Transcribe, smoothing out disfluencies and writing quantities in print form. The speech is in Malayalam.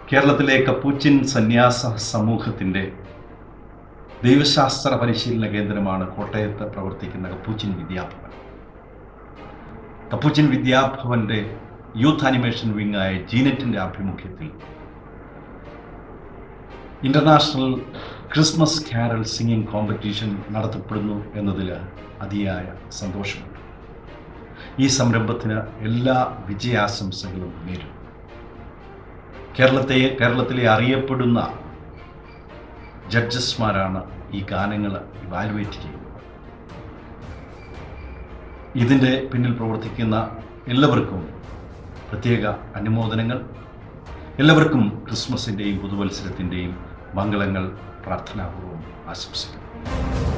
കേരളത്തിലെ കപ്പൂച്ചിൻ സന്യാസ സമൂഹത്തിൻ്റെ ദൈവശാസ്ത്ര പരിശീലന കേന്ദ്രമാണ് കോട്ടയത്ത് പ്രവർത്തിക്കുന്ന കപ്പൂച്ചിൻ വിദ്യാഭവൻ. കപ്പൂച്ചിൻ വിദ്യാഭവൻ്റെ യൂത്ത് ആനിമേഷൻ വിങ്ങായ ജീനറ്റിൻ്റെ ആഭിമുഖ്യത്തിൽ international Christmas carol singing competition നടത്തപ്പെടുന്നു എന്നതിൽ അതിയായ സന്തോഷമുണ്ട്. ഈ സംരംഭത്തിന് എല്ലാ വിജയാശംസകളും നേരും. കേരളത്തിലെ അറിയപ്പെടുന്ന ജഡ്ജസ്മാരാണ് ഈ ഗാനങ്ങൾ ഇവാലുവേറ്റ് ചെയ്യുന്നത്. ഇതിൻ്റെ പിന്നിൽ പ്രവർത്തിക്കുന്ന എല്ലാവർക്കും പ്രത്യേക അനുമോദനങ്ങൾ. എല്ലാവർക്കും ക്രിസ്മസിൻ്റെയും പുതുവത്സരത്തിൻ്റെയും മംഗളങ്ങൾ പ്രാർത്ഥനാപൂർവ്വം ആശംസിക്കുന്നു.